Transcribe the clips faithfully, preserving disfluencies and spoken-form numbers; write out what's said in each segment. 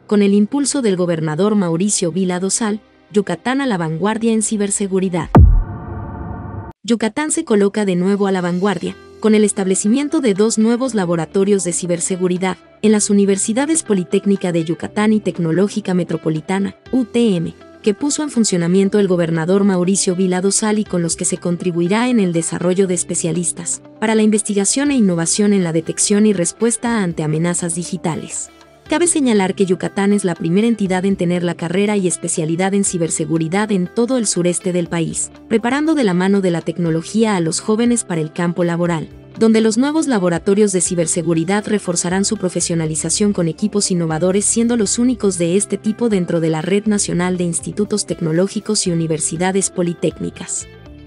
con el impulso del gobernador Mauricio Vila Dosal, Yucatán a la vanguardia en ciberseguridad. Yucatán se coloca de nuevo a la vanguardia, con el establecimiento de dos nuevos laboratorios de ciberseguridad en las Universidades Politécnica de Yucatán y Tecnológica Metropolitana, U T M, que puso en funcionamiento el gobernador Mauricio Vila Dosal y con los que se contribuirá en el desarrollo de especialistas para la investigación e innovación en la detección y respuesta ante amenazas digitales. Cabe señalar que Yucatán es la primera entidad en tener la carrera y especialidad en ciberseguridad en todo el sureste del país, preparando de la mano de la tecnología a los jóvenes para el campo laboral, donde los nuevos laboratorios de ciberseguridad reforzarán su profesionalización con equipos innovadores, siendo los únicos de este tipo dentro de la Red Nacional de Institutos Tecnológicos y Universidades Politécnicas.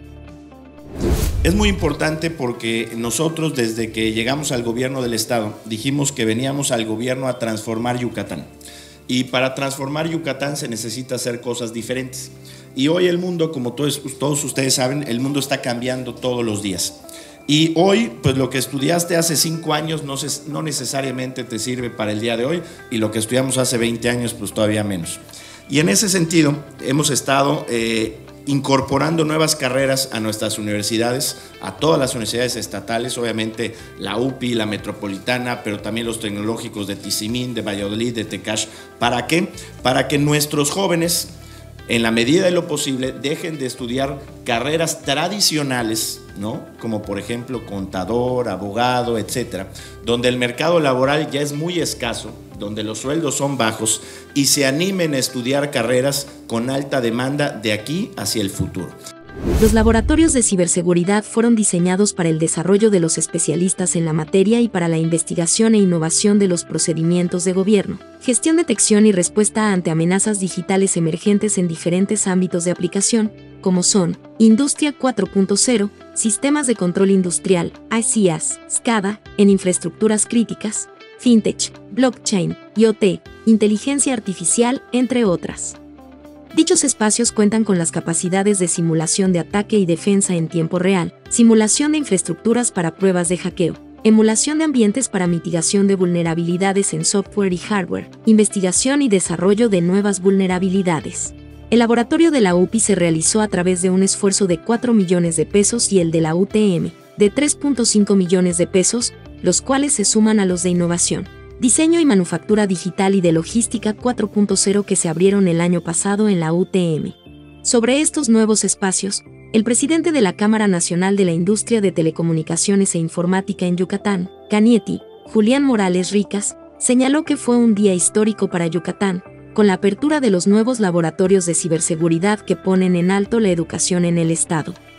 Es muy importante porque nosotros, desde que llegamos al gobierno del estado, dijimos que veníamos al gobierno a transformar Yucatán. Y para transformar Yucatán se necesita hacer cosas diferentes. Y hoy el mundo, como todos, todos ustedes saben, el mundo está cambiando todos los días. Y hoy, pues lo que estudiaste hace cinco años no, se, no necesariamente te sirve para el día de hoy, y lo que estudiamos hace veinte años, pues todavía menos. Y en ese sentido, hemos estado eh, incorporando nuevas carreras a nuestras universidades, a todas las universidades estatales, obviamente la U P I, la Metropolitana, pero también los tecnológicos de Tizimín, de Valladolid, de Tecash. ¿Para qué? Para que nuestros jóvenes, en la medida de lo posible, dejen de estudiar carreras tradicionales, ¿no? Como por ejemplo contador, abogado, etcétera, donde el mercado laboral ya es muy escaso, donde los sueldos son bajos, y se animen a estudiar carreras con alta demanda de aquí hacia el futuro. Los laboratorios de ciberseguridad fueron diseñados para el desarrollo de los especialistas en la materia y para la investigación e innovación de los procedimientos de gobierno, gestión, detección y respuesta ante amenazas digitales emergentes en diferentes ámbitos de aplicación, como son Industria cuatro punto cero, Sistemas de Control Industrial, I C S, SCADA, en infraestructuras críticas, FinTech, Blockchain, I O T, Inteligencia Artificial, entre otras. Dichos espacios cuentan con las capacidades de simulación de ataque y defensa en tiempo real, simulación de infraestructuras para pruebas de hackeo, emulación de ambientes para mitigación de vulnerabilidades en software y hardware, investigación y desarrollo de nuevas vulnerabilidades. El laboratorio de la U P I se realizó a través de un esfuerzo de cuatro millones de pesos y el de la U T M, de tres punto cinco millones de pesos, los cuales se suman a los de innovación, diseño y manufactura digital y de logística cuatro punto cero que se abrieron el año pasado en la U T M. Sobre estos nuevos espacios, el presidente de la Cámara Nacional de la Industria de Telecomunicaciones e Informática en Yucatán, CANIETI, Julián Morales Ricas, señaló que fue un día histórico para Yucatán, con la apertura de los nuevos laboratorios de ciberseguridad que ponen en alto la educación en el estado.